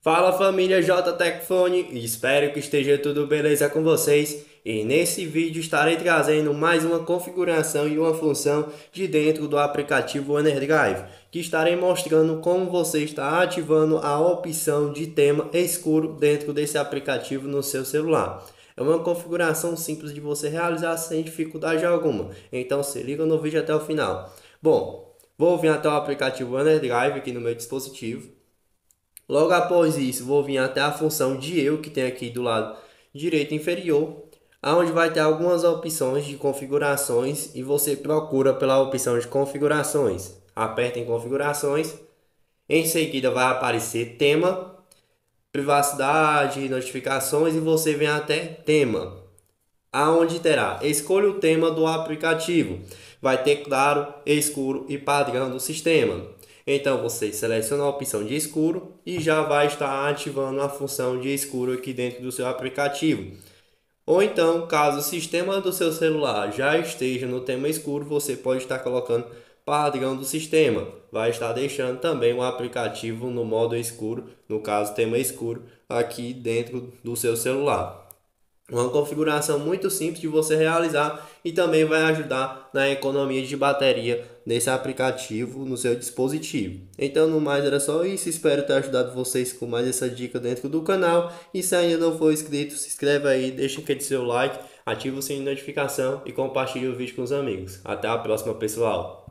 Fala família J Tecfone, espero que esteja tudo beleza com vocês. E nesse vídeo estarei trazendo mais uma configuração e uma função de dentro do aplicativo OneDrive, que estarei mostrando como você está ativando a opção de tema escuro dentro desse aplicativo no seu celular. É uma configuração simples de você realizar sem dificuldade alguma, então se liga no vídeo até o final. Bom, vou vir até o aplicativo OneDrive aqui no meu dispositivo. Logo após isso, vou vir até a função de eu que tem aqui do lado direito inferior, aonde vai ter algumas opções de configurações e você procura pela opção de configurações. Aperta em configurações, em seguida vai aparecer tema, privacidade, notificações e você vem até tema, aonde terá escolha o tema do aplicativo. Vai ter claro, escuro e padrão do sistema. Então você seleciona a opção de escuro e já vai estar ativando a função de escuro aqui dentro do seu aplicativo. Ou então, caso o sistema do seu celular já esteja no tema escuro, você pode estar colocando padrão do sistema. Vai estar deixando também o aplicativo no modo escuro, no caso tema escuro, aqui dentro do seu celular. Uma configuração muito simples de você realizar e também vai ajudar na economia de bateria desse aplicativo no seu dispositivo. Então, no mais era só isso. Espero ter ajudado vocês com mais essa dica dentro do canal. E se ainda não for inscrito, se inscreve aí, deixa aquele seu like, ativa o sininho de notificação e compartilhe o vídeo com os amigos. Até a próxima, pessoal!